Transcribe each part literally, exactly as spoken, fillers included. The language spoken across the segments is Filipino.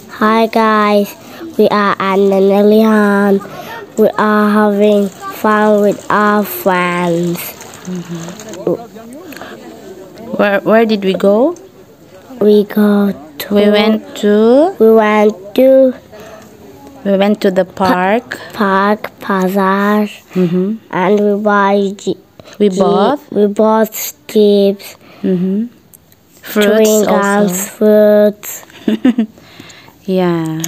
Hi guys, we are Anna and Elian. We are having fun with our friends. Mm-hmm. Where where did we go? We go to. We went to. We went to. We went to the park. Pa park, bazaar, mm-hmm. and we buy. We bought. We bought chips. Mm-hmm. Fruits chewing gums, also. fruits. Yeah.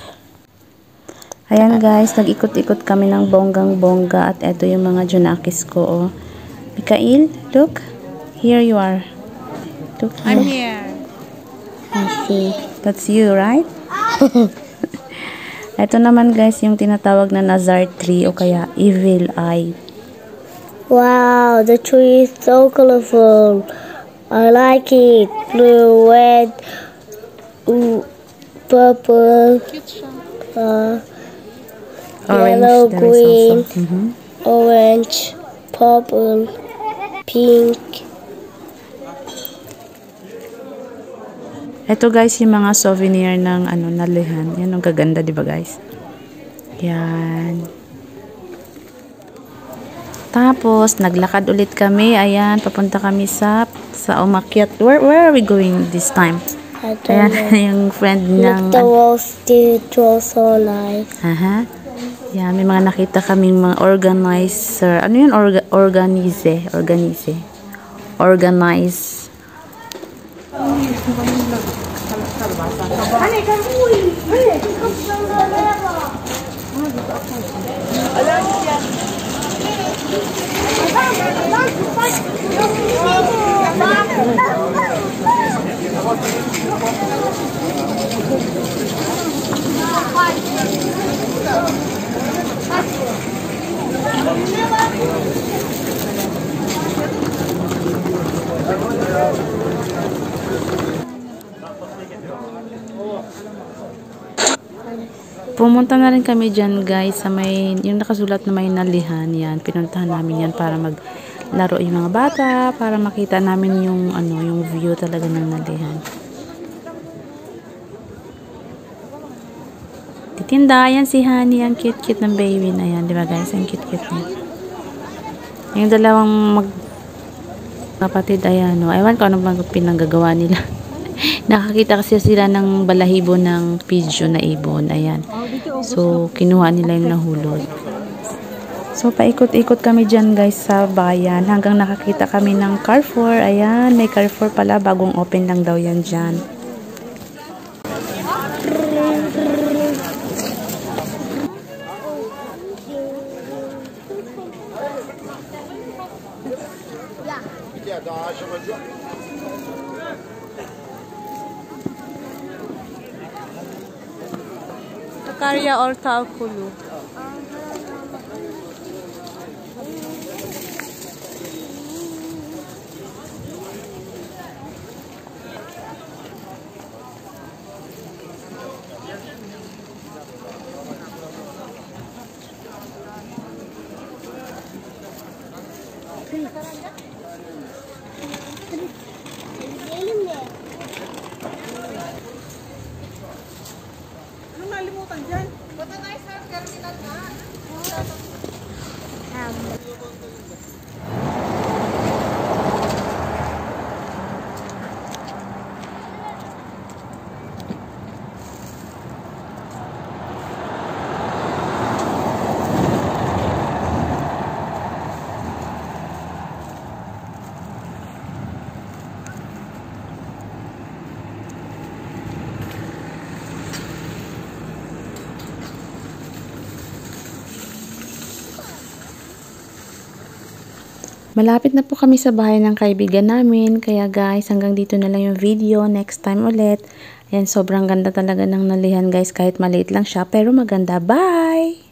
Ayan guys, nag-ikot-ikot kami ng bonggang-bongga at eto yung mga Junakis ko. Oh. Mikael, look. Here you are. Look. I'm here. I see. That's you, right? Ito naman guys, yung tinatawag na Nazar tree o kaya evil eye. Wow, the tree is so colorful. I like it. Blue, red, purple, uh, yellow, green, mm-hmm. orange, purple, pink. Ito guys, yung mga souvenir ng ano, nalihan. Yan ang kaganda, di ba guys? Yan. Tapos, naglakad ulit kami. Ayan, papunta kami sa sa umakyat. Where, where are we going this time? I don't Ayan, know. yung friend ng... Look, the walls, it was so nice. Aha. Yan, may mga nakita kaming mga organizer. Ano yun? Orga, organize. Organize. Organize. Pumunta na rin kami dyan guys sa may, yung nakasulat na may nalihan yan. Pinuntahan namin yan para maglaro yung mga bata, para makita namin yung ano, yung view talaga ng nalihan. Titinda, yan si Honey, ang cute-cute ng baby na yan, di ba guys? Ang cute-cute niya. Yung dalawang mag kapatid, ayan, no? Ewan ko ano bang pinanggagawa nila. Nakakita kasi sila ng balahibo ng pigeon na ibon. Ayan. So, kinuha nila yung nahulog. So, paikot-ikot kami dyan guys sa bayan. Hanggang nakakita kami ng Carrefour. Ayan, may Carrefour pala. Bagong open lang daw yan dyan. Sakarya Orta Okulu. Anong nalimutan dyan? Bata tayo sa terminal na. Malapit na po kami sa bahay ng kaibigan namin. Kaya guys, hanggang dito na lang yung video. Next time ulit. Ayan, sobrang ganda talaga ng nalihan guys. Kahit maliit lang siya, pero maganda. Bye!